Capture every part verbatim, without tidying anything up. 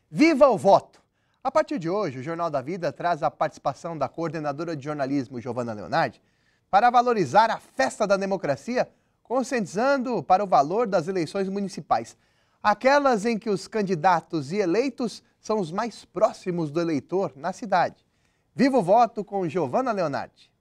Viva o voto! A partir de hoje, o Jornal da Vida traz a participação da coordenadora de jornalismo, Giovana Leonardi, para valorizar a festa da democracia, conscientizando para o valor das eleições municipais. Aquelas em que os candidatos e eleitos são os mais próximos do eleitor na cidade. Viva o voto com Giovana Leonardi.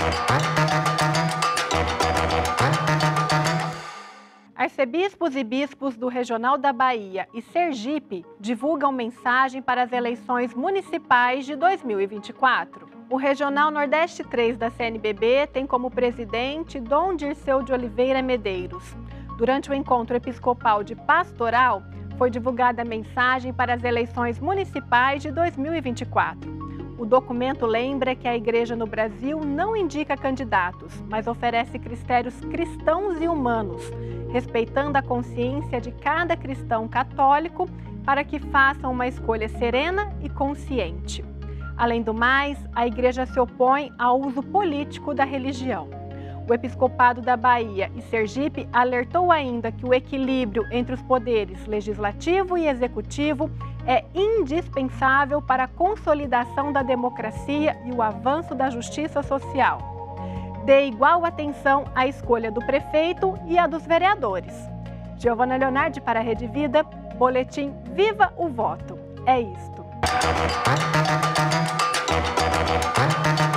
Arcebispos e bispos do Regional da Bahia e Sergipe divulgam mensagem para as eleições municipais de dois mil e vinte e quatro. O Regional Nordeste três da C N B B tem como presidente Dom Dirceu de Oliveira Medeiros. Durante o encontro episcopal de Pastoral, foi divulgada a mensagem para as eleições municipais de dois mil e vinte e quatro. O documento lembra que a Igreja no Brasil não indica candidatos, mas oferece critérios cristãos e humanos, respeitando a consciência de cada cristão católico para que façam uma escolha serena e consciente. Além do mais, a Igreja se opõe ao uso político da religião. O Episcopado da Bahia e Sergipe alertou ainda que o equilíbrio entre os poderes legislativo e executivo é indispensável para a consolidação da democracia e o avanço da justiça social. Dê igual atenção à escolha do prefeito e à dos vereadores. Giovana Leonardi para a Rede Vida, boletim Viva o Voto. É isto.